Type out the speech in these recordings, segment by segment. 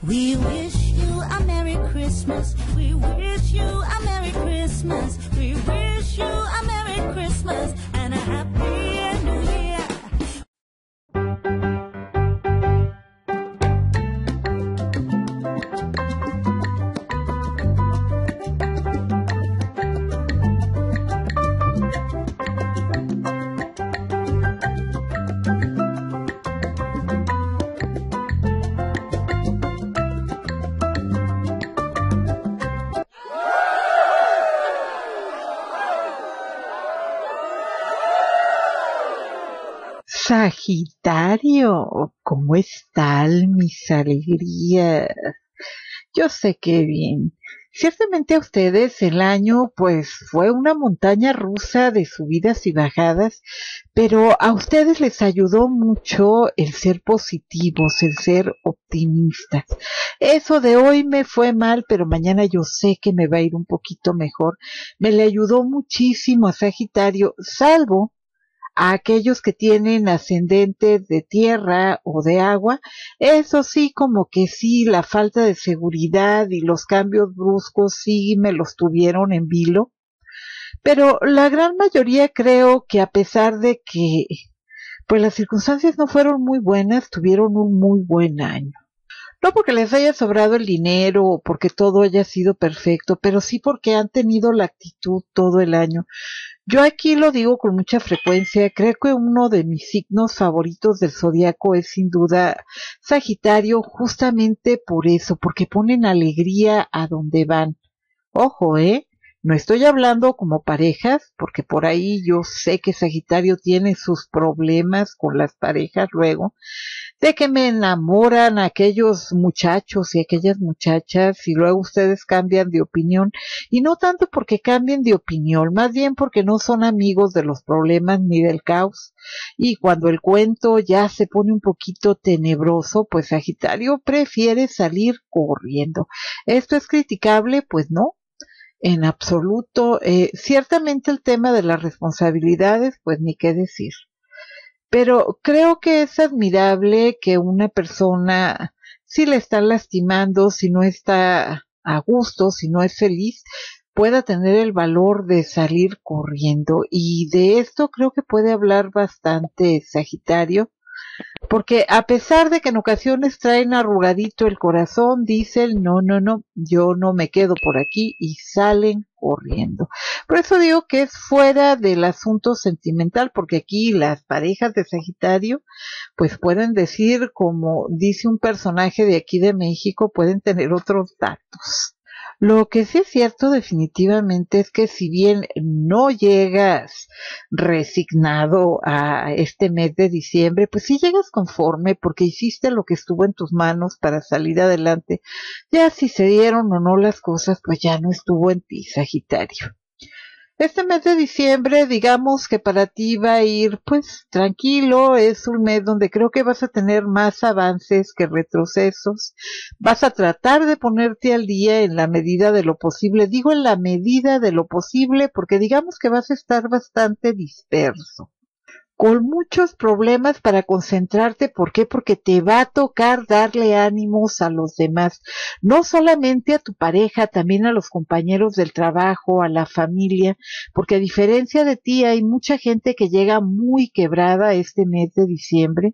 We wish you a Merry Christmas. We wish you a Merry Christmas. We wish you a Merry Christmas and a Happy New Year. Sagitario, ¿cómo están mis alegrías? Yo sé que bien. Ciertamente a ustedes el año pues fue una montaña rusa de subidas y bajadas, pero a ustedes les ayudó mucho el ser positivos, el ser optimistas. Eso de hoy me fue mal, pero mañana yo sé que me va a ir un poquito mejor. Me le ayudó muchísimo a Sagitario, salvo a aquellos que tienen ascendente de tierra o de agua, eso sí, como que sí, la falta de seguridad y los cambios bruscos sí me los tuvieron en vilo, pero la gran mayoría creo que a pesar de que pues las circunstancias no fueron muy buenas, tuvieron un muy buen año. No porque les haya sobrado el dinero o porque todo haya sido perfecto, pero sí porque han tenido la actitud todo el año. Yo aquí lo digo con mucha frecuencia, creo que uno de mis signos favoritos del zodiaco es sin duda Sagitario, justamente por eso, porque ponen alegría a donde van. Ojo, no estoy hablando como parejas, porque por ahí yo sé que Sagitario tiene sus problemas con las parejas luego, de que me enamoran aquellos muchachos y aquellas muchachas y luego ustedes cambian de opinión, y no tanto porque cambien de opinión, más bien porque no son amigos de los problemas ni del caos, y cuando el cuento ya se pone un poquito tenebroso, pues Sagitario prefiere salir corriendo. ¿Esto es criticable? Pues no. En absoluto, ciertamente el tema de las responsabilidades, pues ni qué decir. Pero creo que es admirable que una persona, si le están lastimando, si no está a gusto, si no es feliz, pueda tener el valor de salir corriendo. Y de esto creo que puede hablar bastante Sagitario, porque a pesar de que en ocasiones traen arrugadito el corazón, dicen, no, yo no me quedo por aquí y salen corriendo. Por eso digo que es fuera del asunto sentimental, porque aquí las parejas de Sagitario, pues pueden decir, como dice un personaje de aquí de México, pueden tener otros datos. Lo que sí es cierto definitivamente es que si bien no llegas resignado a este mes de diciembre, pues sí llegas conforme porque hiciste lo que estuvo en tus manos para salir adelante. Ya si se dieron o no las cosas, pues ya no estuvo en ti, Sagitario. Este mes de diciembre, digamos que para ti va a ir pues tranquilo, es un mes donde creo que vas a tener más avances que retrocesos, vas a tratar de ponerte al día en la medida de lo posible, digo en la medida de lo posible porque digamos que vas a estar bastante disperso, con muchos problemas para concentrarte. ¿Por qué? Porque te va a tocar darle ánimos a los demás, no solamente a tu pareja, también a los compañeros del trabajo, a la familia, porque a diferencia de ti hay mucha gente que llega muy quebrada este mes de diciembre.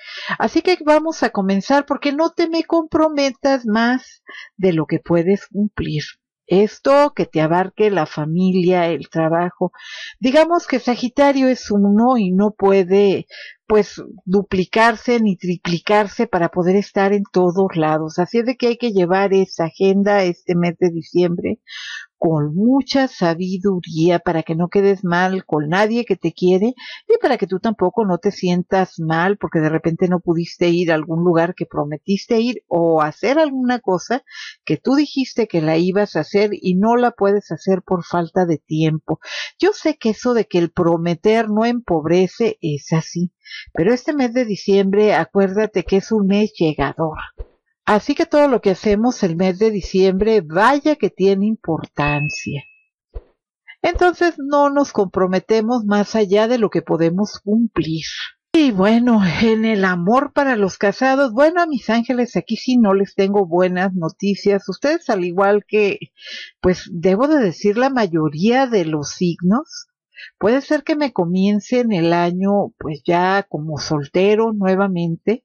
Así que vamos a comenzar porque no te me comprometas más de lo que puedes cumplir. Esto que te abarque la familia, el trabajo. Digamos que Sagitario es uno y no puede pues duplicarse ni triplicarse para poder estar en todos lados. Así es de que hay que llevar esa agenda este mes de diciembre con mucha sabiduría para que no quedes mal con nadie que te quiere y para que tú tampoco no te sientas mal porque de repente no pudiste ir a algún lugar que prometiste ir o hacer alguna cosa que tú dijiste que la ibas a hacer y no la puedes hacer por falta de tiempo. Yo sé que eso de que el prometer no empobrece es así, pero este mes de diciembre acuérdate que es un mes llegador. Así que todo lo que hacemos el mes de diciembre, vaya que tiene importancia. Entonces no nos comprometemos más allá de lo que podemos cumplir. Y bueno, en el amor para los casados, bueno, a mis ángeles, aquí sí no les tengo buenas noticias. Ustedes, al igual que, pues debo de decir, la mayoría de los signos, puede ser que me comiencen el año pues ya como soltero nuevamente.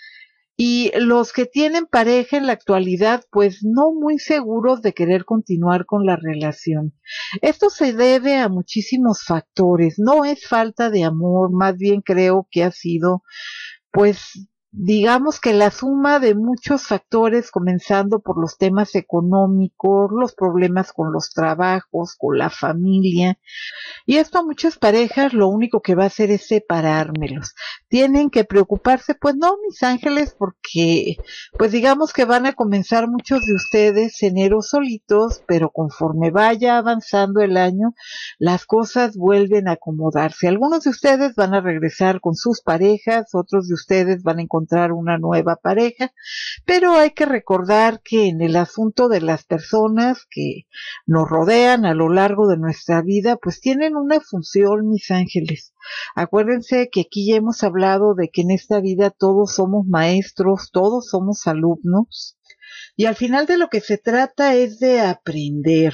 Y los que tienen pareja en la actualidad, pues no muy seguros de querer continuar con la relación. Esto se debe a muchísimos factores, no es falta de amor, más bien creo que ha sido pues digamos que la suma de muchos factores, comenzando por los temas económicos, los problemas con los trabajos, con la familia, y esto a muchas parejas lo único que va a hacer es separármelos. Tienen que preocuparse, pues no, mis ángeles, porque pues digamos que van a comenzar muchos de ustedes enero solitos, pero conforme vaya avanzando el año, las cosas vuelven a acomodarse. Algunos de ustedes van a regresar con sus parejas, otros de ustedes van a encontrar una nueva pareja, pero hay que recordar que en el asunto de las personas que nos rodean a lo largo de nuestra vida, pues tienen una función, mis ángeles. Acuérdense que aquí ya hemos hablado de que en esta vida todos somos maestros, todos somos alumnos, y al final de lo que se trata es de aprender.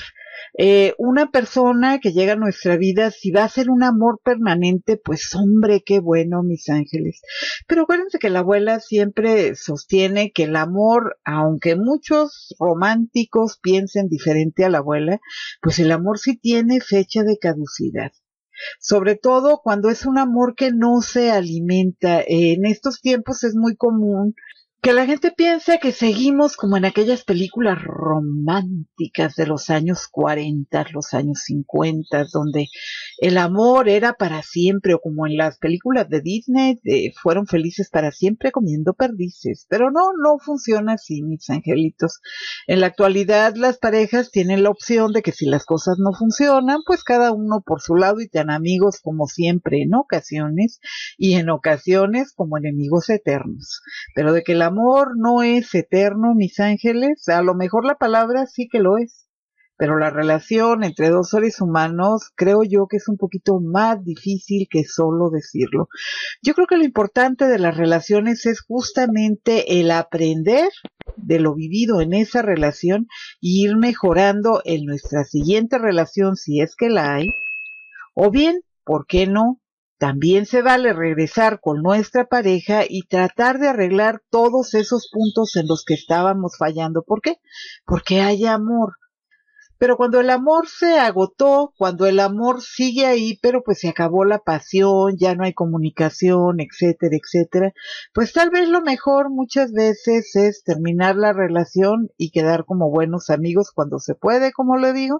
Una persona que llega a nuestra vida, si va a ser un amor permanente, pues hombre, qué bueno, mis ángeles. Pero acuérdense que la abuela siempre sostiene que el amor, aunque muchos románticos piensen diferente a la abuela, pues el amor sí tiene fecha de caducidad. Sobre todo cuando es un amor que no se alimenta. En estos tiempos es muy común que la gente piensa que seguimos como en aquellas películas románticas de los años 40, los años 50, donde el amor era para siempre, o como en las películas de Disney, fueron felices para siempre comiendo perdices. Pero no, no funciona así, mis angelitos. En la actualidad las parejas tienen la opción de que si las cosas no funcionan, pues cada uno por su lado y tan amigos como siempre en ocasiones, y en ocasiones como enemigos eternos. Pero de que el amor no es eterno, mis ángeles, a lo mejor la palabra sí que lo es, pero la relación entre dos seres humanos creo yo que es un poquito más difícil que solo decirlo. Yo creo que lo importante de las relaciones es justamente el aprender de lo vivido en esa relación y ir mejorando en nuestra siguiente relación si es que la hay, o bien, ¿por qué no? También se vale regresar con nuestra pareja y tratar de arreglar todos esos puntos en los que estábamos fallando. ¿Por qué? Porque hay amor. Pero cuando el amor se agotó, cuando el amor sigue ahí, pero pues se acabó la pasión, ya no hay comunicación, etcétera, etcétera, pues tal vez lo mejor muchas veces es terminar la relación y quedar como buenos amigos cuando se puede, como le digo,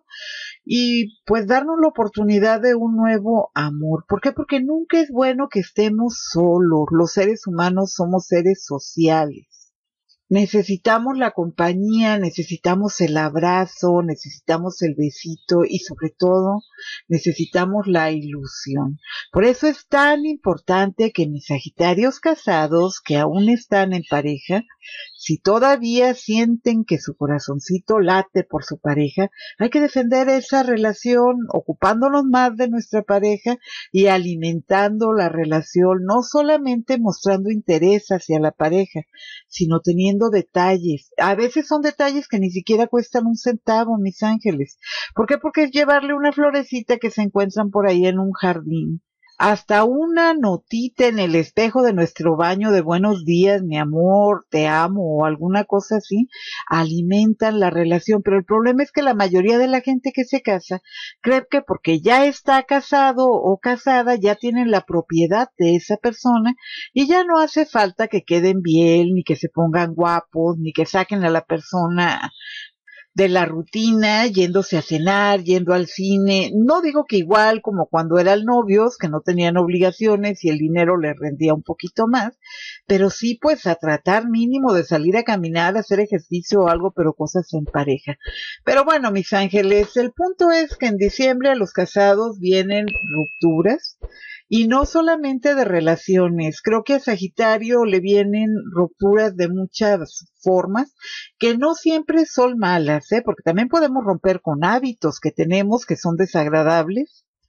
y pues darnos la oportunidad de un nuevo amor. ¿Por qué? Porque nunca es bueno que estemos solos. Los seres humanos somos seres sociales. Necesitamos la compañía, necesitamos el abrazo, necesitamos el besito y sobre todo necesitamos la ilusión. Por eso es tan importante que mis sagitarios casados que aún están en pareja, si todavía sienten que su corazoncito late por su pareja, hay que defender esa relación ocupándonos más de nuestra pareja y alimentando la relación, no solamente mostrando interés hacia la pareja, sino teniendo detalles. A veces son detalles que ni siquiera cuestan un centavo, mis ángeles. ¿Por qué? Porque es llevarle una florecita que se encuentran por ahí en un jardín. Hasta una notita en el espejo de nuestro baño de buenos días, mi amor, te amo o alguna cosa así, alimentan la relación. Pero el problema es que la mayoría de la gente que se casa cree que porque ya está casado o casada ya tienen la propiedad de esa persona y ya no hace falta que queden bien, ni que se pongan guapos, ni que saquen a la persona de la rutina, yéndose a cenar, yendo al cine. No digo que igual como cuando eran novios, que no tenían obligaciones y el dinero les rendía un poquito más, pero sí pues a tratar mínimo de salir a caminar, a hacer ejercicio o algo, pero cosas en pareja. Pero bueno, mis ángeles, el punto es que en diciembre a los casados vienen rupturas. Y no solamente de relaciones, creo que a Sagitario le vienen rupturas de muchas formas, que no siempre son malas, porque también podemos romper con hábitos que tenemos que son desagradables,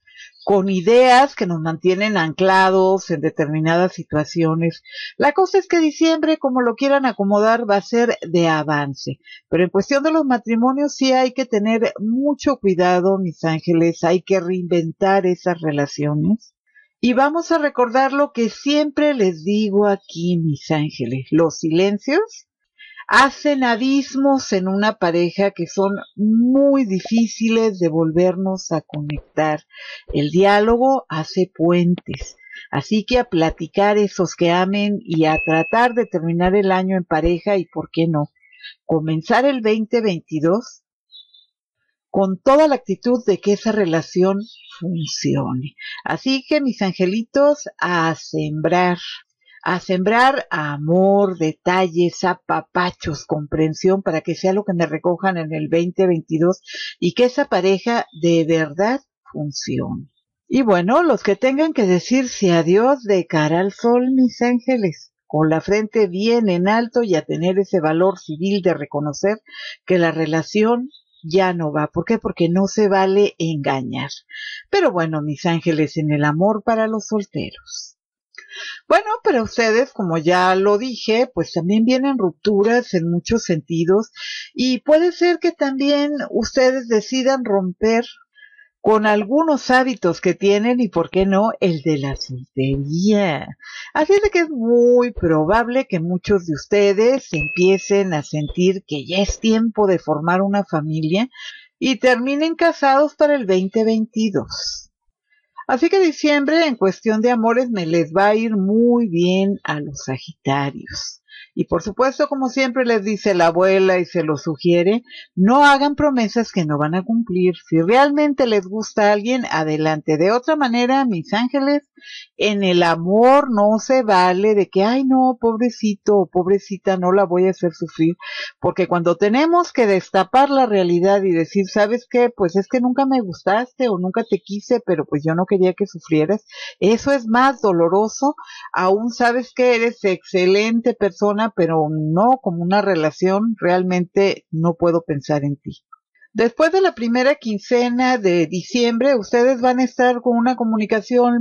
con ideas que nos mantienen anclados en determinadas situaciones. La cosa es que diciembre, como lo quieran acomodar, va a ser de avance. Pero en cuestión de los matrimonios sí hay que tener mucho cuidado, mis ángeles, hay que reinventar esas relaciones. Y vamos a recordar lo que siempre les digo aquí, mis ángeles, los silencios hacen abismos en una pareja que son muy difíciles de volvernos a conectar. El diálogo hace puentes. Así que a platicar esos que amen y a tratar de terminar el año en pareja y, ¿por qué no?, comenzar el 2022 con toda la actitud de que esa relación funcione. Así que, mis angelitos, a sembrar amor, detalles, apapachos, comprensión, para que sea lo que me recojan en el 2022 y que esa pareja de verdad funcione. Y bueno, los que tengan que decirse adiós de cara al sol, mis ángeles, con la frente bien en alto y a tener ese valor civil de reconocer que la relación ya no va. ¿Por qué? Porque no se vale engañar. Pero bueno, mis ángeles, en el amor para los solteros. Bueno, pero ustedes, como ya lo dije, pues también vienen rupturas en muchos sentidos y puede ser que también ustedes decidan romper con algunos hábitos que tienen y, ¿por qué no?, el de la soltería. Así es de que es muy probable que muchos de ustedes empiecen a sentir que ya es tiempo de formar una familia y terminen casados para el 2022. Así que diciembre, en cuestión de amores, me les va a ir muy bien a los Sagitarios. Y por supuesto, como siempre les dice la abuela y se lo sugiere, no hagan promesas que no van a cumplir. Si realmente les gusta a alguien, adelante. De otra manera, mis ángeles, en el amor no se vale de que, ay no, pobrecito o pobrecita, no la voy a hacer sufrir. Porque cuando tenemos que destapar la realidad y decir, ¿sabes qué? Pues es que nunca me gustaste o nunca te quise, pero pues yo no quería que sufrieras. Eso es más doloroso. Aún sabes que eres excelente persona, pero no como una relación, realmente no puedo pensar en ti. Después de la primera quincena de diciembre, ustedes van a estar con una comunicación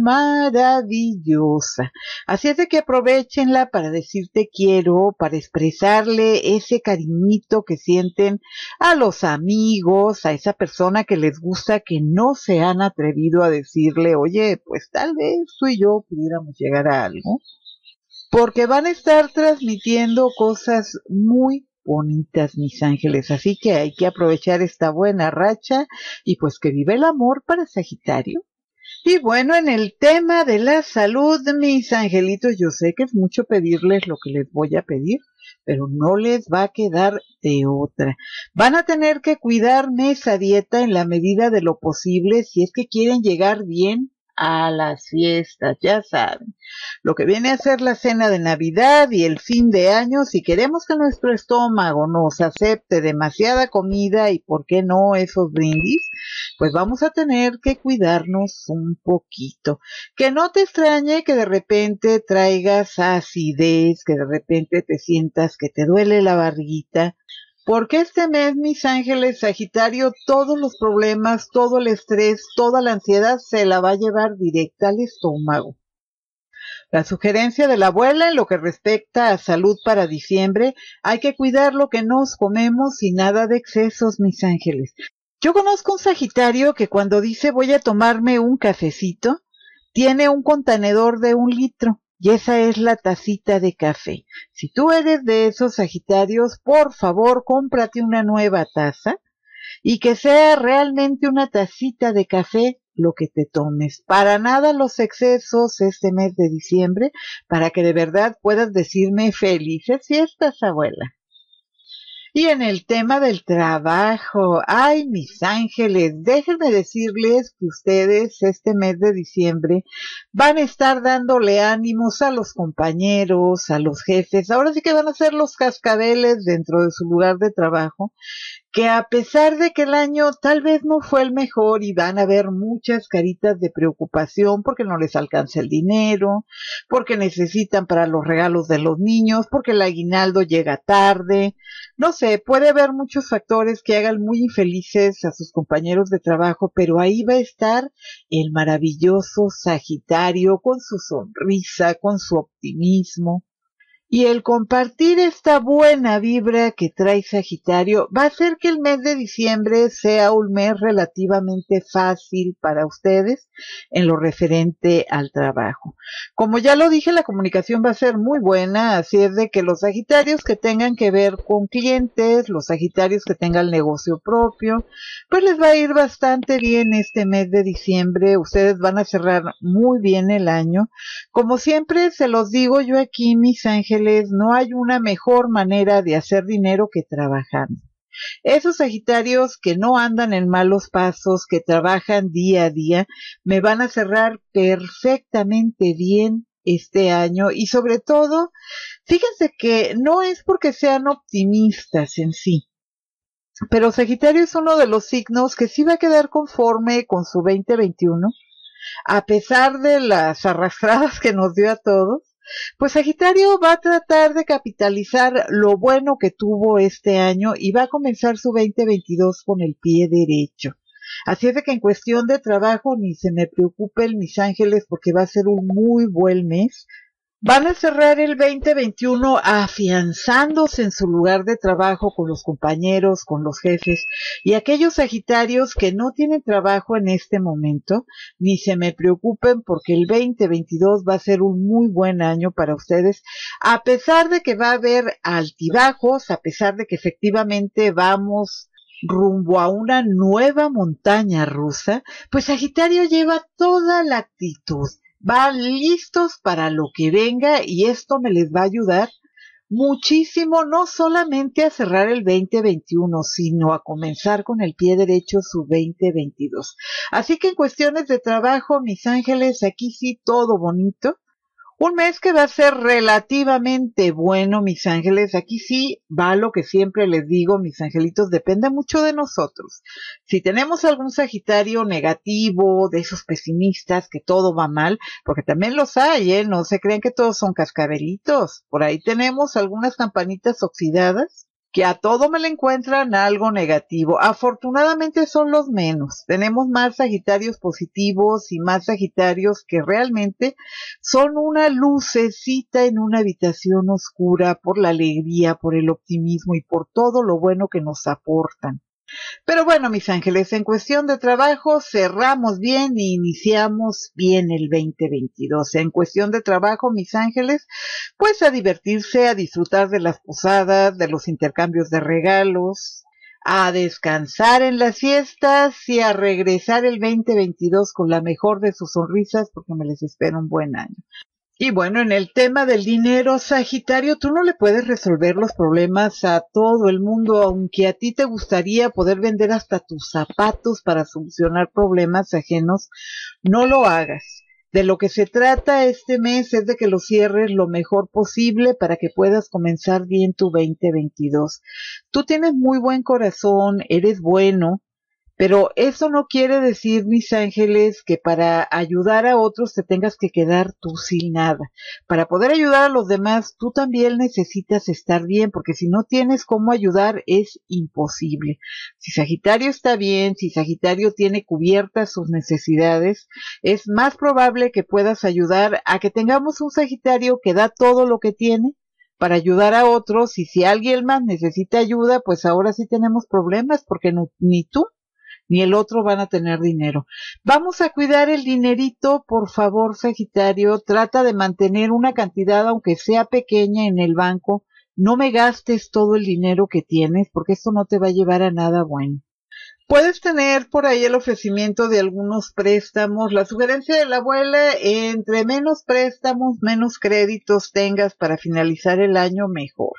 maravillosa. Así es de que aprovechenla para decir te quiero, para expresarle ese cariñito que sienten a los amigos, a esa persona que les gusta, que no se han atrevido a decirle, oye, pues tal vez tú y yo pudiéramos llegar a algo. Porque van a estar transmitiendo cosas muy bonitas, mis ángeles, así que hay que aprovechar esta buena racha y pues que vive el amor para Sagitario. Y bueno, en el tema de la salud, mis angelitos, yo sé que es mucho pedirles lo que les voy a pedir, pero no les va a quedar de otra. Van a tener que cuidarme esa dieta en la medida de lo posible si es que quieren llegar bien a las fiestas, ya saben, lo que viene a ser la cena de Navidad y el fin de año. Si queremos que nuestro estómago nos acepte demasiada comida y, ¿por qué no?, esos brindis, pues vamos a tener que cuidarnos un poquito. Que no te extrañe que de repente traigas acidez, que de repente te sientas que te duele la barriguita, porque este mes, mis ángeles, Sagitario, todos los problemas, todo el estrés, toda la ansiedad se la va a llevar directa al estómago. La sugerencia de la abuela en lo que respecta a salud para diciembre, hay que cuidar lo que nos comemos y nada de excesos, mis ángeles. Yo conozco un Sagitario que cuando dice voy a tomarme un cafecito, tiene un contenedor de 1 litro. Y esa es la tacita de café. Si tú eres de esos Sagitarios, por favor, cómprate una nueva taza y que sea realmente una tacita de café lo que te tomes. Para nada los excesos este mes de diciembre, para que de verdad puedas decirme felices fiestas, abuela. Y en el tema del trabajo, ay, mis ángeles, déjenme decirles que ustedes este mes de diciembre van a estar dándole ánimos a los compañeros, a los jefes. Ahora sí que van a ser los cascabeles dentro de su lugar de trabajo, que a pesar de que el año tal vez no fue el mejor y van a haber muchas caritas de preocupación porque no les alcanza el dinero, porque necesitan para los regalos de los niños, porque el aguinaldo llega tarde, no sé, puede haber muchos factores que hagan muy infelices a sus compañeros de trabajo, pero ahí va a estar el maravilloso Sagitario con su sonrisa, con su optimismo. Y el compartir esta buena vibra que trae Sagitario va a hacer que el mes de diciembre sea un mes relativamente fácil para ustedes en lo referente al trabajo. Como ya lo dije, la comunicación va a ser muy buena, así es de que los Sagitarios que tengan que ver con clientes, los Sagitarios que tengan negocio propio, pues les va a ir bastante bien este mes de diciembre. Ustedes van a cerrar muy bien el año. Como siempre se los digo yo aquí, mis ángeles, no hay una mejor manera de hacer dinero que trabajando. Esos Sagitarios que no andan en malos pasos, que trabajan día a día, me van a cerrar perfectamente bien este año y sobre todo, fíjense que no es porque sean optimistas en sí, pero Sagitario es uno de los signos que sí va a quedar conforme con su 2021 a pesar de las arrastradas que nos dio a todos, pues Sagitario va a tratar de capitalizar lo bueno que tuvo este año y va a comenzar su 2022 con el pie derecho. Así es de que en cuestión de trabajo ni se me preocupen mis ángeles porque va a ser un muy buen mes. Van a cerrar el 2021 afianzándose en su lugar de trabajo con los compañeros, con los jefes y aquellos Sagitarios que no tienen trabajo en este momento, ni se me preocupen porque el 2022 va a ser un muy buen año para ustedes, a pesar de que va a haber altibajos, a pesar de que efectivamente vamos rumbo a una nueva montaña rusa, pues Sagitario lleva toda la actitud. Van listos para lo que venga y esto me les va a ayudar muchísimo, no solamente a cerrar el 2021, sino a comenzar con el pie derecho su 2022. Así que en cuestiones de trabajo, mis ángeles, aquí sí todo bonito. Un mes que va a ser relativamente bueno, mis ángeles. Aquí sí va lo que siempre les digo, mis angelitos, depende mucho de nosotros. Si tenemos algún Sagitario negativo, de esos pesimistas, que todo va mal, porque también los hay, no se crean que todos son cascabelitos. Por ahí tenemos algunas campanitas oxidadas que a todo me le encuentran algo negativo. Afortunadamente son los menos. Tenemos más Sagitarios positivos y más Sagitarios que realmente son una lucecita en una habitación oscura por la alegría, por el optimismo y por todo lo bueno que nos aportan. Pero bueno, mis ángeles, en cuestión de trabajo cerramos bien y iniciamos bien el 2022. En cuestión de trabajo, mis ángeles, pues a divertirse, a disfrutar de las posadas, de los intercambios de regalos, a descansar en las fiestas y a regresar el 2022 con la mejor de sus sonrisas porque me les espera un buen año. Y bueno, en el tema del dinero, Sagitario, tú no le puedes resolver los problemas a todo el mundo, aunque a ti te gustaría poder vender hasta tus zapatos para solucionar problemas ajenos, no lo hagas. De lo que se trata este mes es de que lo cierres lo mejor posible para que puedas comenzar bien tu 2022. Tú tienes muy buen corazón, eres bueno, pero eso no quiere decir, mis ángeles, que para ayudar a otros te tengas que quedar tú sin nada. Para poder ayudar a los demás, tú también necesitas estar bien, porque si no tienes cómo ayudar, es imposible. Si Sagitario está bien, si Sagitario tiene cubiertas sus necesidades, es más probable que puedas ayudar a que tengamos un Sagitario que da todo lo que tiene para ayudar a otros, y si alguien más necesita ayuda, pues ahora sí tenemos problemas, porque no, ni tú ni el otro van a tener dinero. Vamos a cuidar el dinerito, por favor, Sagitario. Trata de mantener una cantidad, aunque sea pequeña, en el banco. No me gastes todo el dinero que tienes, porque esto no te va a llevar a nada bueno. Puedes tener por ahí el ofrecimiento de algunos préstamos. La sugerencia de la abuela, entre menos préstamos, menos créditos tengas para finalizar el año, mejor.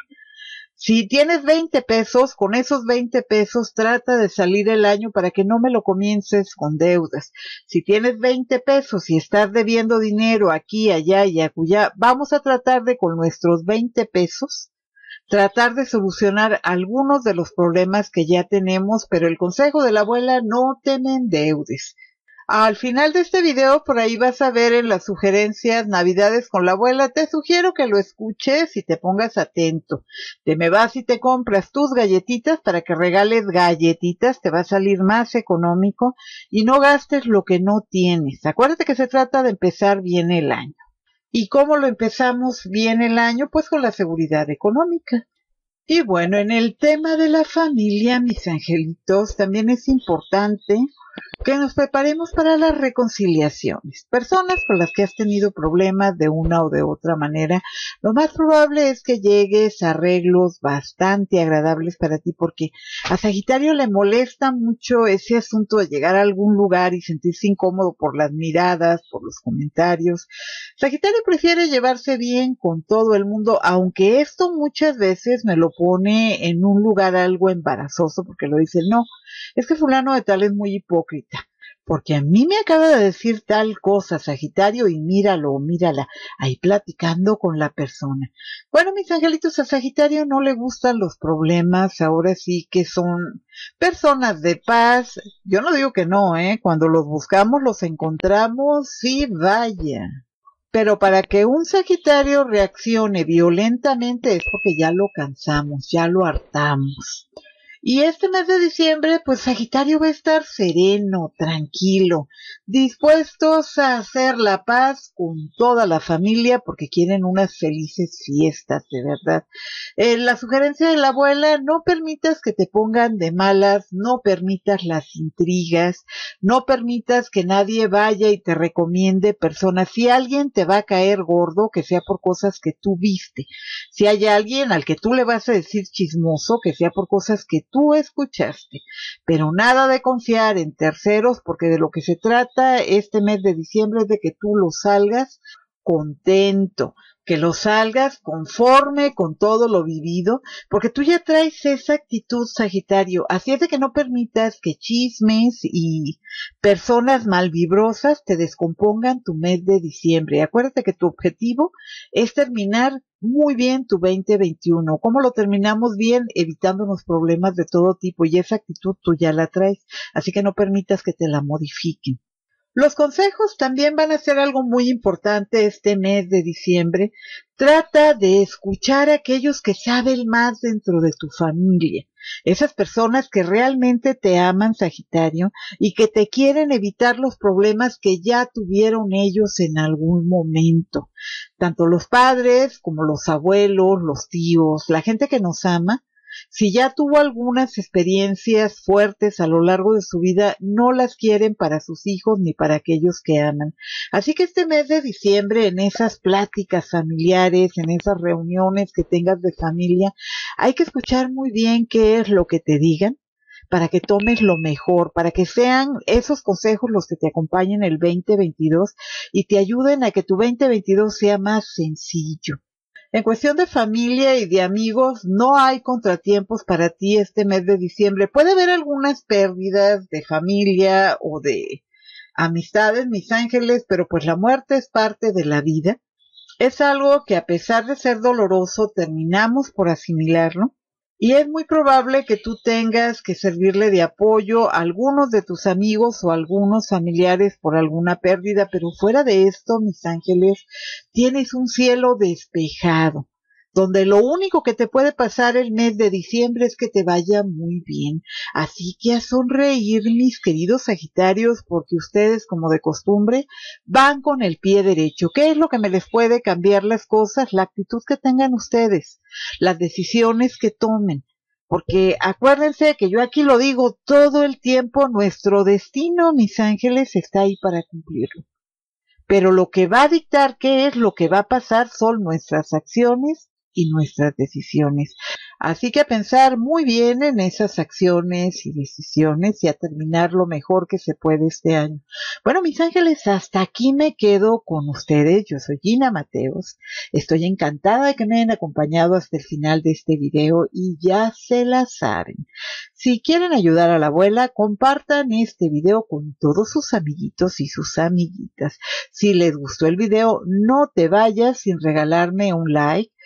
Si tienes 20 pesos, con esos 20 pesos trata de salir el año para que no me lo comiences con deudas. Si tienes 20 pesos y estás debiendo dinero aquí, allá y acullá, vamos a tratar de con nuestros 20 pesos tratar de solucionar algunos de los problemas que ya tenemos, pero el consejo de la abuela: no te me endeudes. Al final de este video, por ahí vas a ver en las sugerencias Navidades con la abuela. Te sugiero que lo escuches y te pongas atento. Te me vas y te compras tus galletitas para que regales galletitas, te va a salir más económico y no gastes lo que no tienes. Acuérdate que se trata de empezar bien el año. ¿Y cómo lo empezamos bien el año? Pues con la seguridad económica. Y bueno, en el tema de la familia, mis angelitos, también es importante que nos preparemos para las reconciliaciones. Personas con las que has tenido problemas de una o de otra manera, lo más probable es que llegues a arreglos bastante agradables para ti, porque a Sagitario le molesta mucho ese asunto de llegar a algún lugar y sentirse incómodo por las miradas, por los comentarios. Sagitario prefiere llevarse bien con todo el mundo, aunque esto muchas veces me lo pone en un lugar algo embarazoso, porque lo dice: no, es que fulano de tal es muy hipócrita, porque a mí me acaba de decir tal cosa, Sagitario, y míralo o mírala, ahí platicando con la persona. Bueno, mis angelitos, a Sagitario no le gustan los problemas, ahora sí que son personas de paz. Yo no digo que no, cuando los buscamos los encontramos, sí, vaya. Pero para que un Sagitario reaccione violentamente es porque ya lo cansamos, ya lo hartamos. Y este mes de diciembre, pues Sagitario va a estar sereno, tranquilo, dispuestos a hacer la paz con toda la familia porque quieren unas felices fiestas, de verdad. La sugerencia de la abuela: no permitas que te pongan de malas, no permitas las intrigas, no permitas que nadie vaya y te recomiende personas. Si alguien te va a caer gordo, que sea por cosas que tú viste. Si hay alguien al que tú le vas a decir chismoso, que sea por cosas que tú escuchaste. Pero nada de confiar en terceros, porque de lo que se trata este mes de diciembre es de que tú lo salgas contento, que lo salgas conforme con todo lo vivido, porque tú ya traes esa actitud, Sagitario. Así es de que no permitas que chismes y personas malvibrosas te descompongan tu mes de diciembre. Acuérdate que tu objetivo es terminar muy bien tu 2021. ¿Cómo lo terminamos bien? Evitándonos problemas de todo tipo, y esa actitud tú ya la traes, así que no permitas que te la modifiquen. Los consejos también van a ser algo muy importante este mes de diciembre. Trata de escuchar a aquellos que saben más dentro de tu familia. Esas personas que realmente te aman, Sagitario, y que te quieren evitar los problemas que ya tuvieron ellos en algún momento. Tanto los padres como los abuelos, los tíos, la gente que nos ama, si ya tuvo algunas experiencias fuertes a lo largo de su vida, no las quieren para sus hijos ni para aquellos que aman. Así que este mes de diciembre, en esas pláticas familiares, en esas reuniones que tengas de familia, hay que escuchar muy bien qué es lo que te digan, para que tomes lo mejor, para que sean esos consejos los que te acompañen el 2022 y te ayuden a que tu 2022 sea más sencillo. En cuestión de familia y de amigos, no hay contratiempos para ti este mes de diciembre. Puede haber algunas pérdidas de familia o de amistades, mis ángeles, pero pues la muerte es parte de la vida. Es algo que, a pesar de ser doloroso, terminamos por asimilarlo. Y es muy probable que tú tengas que servirle de apoyo a algunos de tus amigos o a algunos familiares por alguna pérdida, pero fuera de esto, mis ángeles, tienes un cielo despejado, donde lo único que te puede pasar el mes de diciembre es que te vaya muy bien. Así que a sonreír, mis queridos Sagitarios, porque ustedes, como de costumbre, van con el pie derecho. ¿Qué es lo que me les puede cambiar las cosas? La actitud que tengan ustedes, las decisiones que tomen. Porque acuérdense que yo aquí lo digo todo el tiempo: nuestro destino, mis ángeles, está ahí para cumplirlo. Pero lo que va a dictar qué es lo que va a pasar son nuestras acciones y nuestras decisiones. Así que a pensar muy bien en esas acciones y decisiones y a terminar lo mejor que se puede este año. Bueno, mis ángeles, hasta aquí me quedo con ustedes. Yo soy Gina Mateos. Estoy encantada de que me hayan acompañado hasta el final de este video y ya se la saben. Si quieren ayudar a la abuela, compartan este video con todos sus amiguitos y sus amiguitas. Si les gustó el video, no te vayas sin regalarme un like,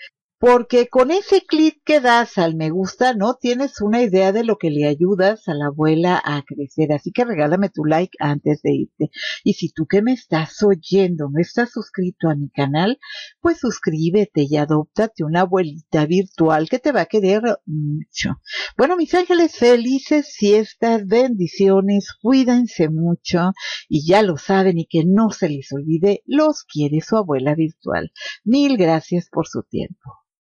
porque con ese clic que das al me gusta no tienes una idea de lo que le ayudas a la abuela a crecer. Así que regálame tu like antes de irte. Y si tú que me estás oyendo no estás suscrito a mi canal, pues suscríbete y adóptate una abuelita virtual que te va a querer mucho. Bueno, mis ángeles, felices fiestas, bendiciones, cuídense mucho y ya lo saben y que no se les olvide, los quiere su abuela virtual. Mil gracias por su tiempo.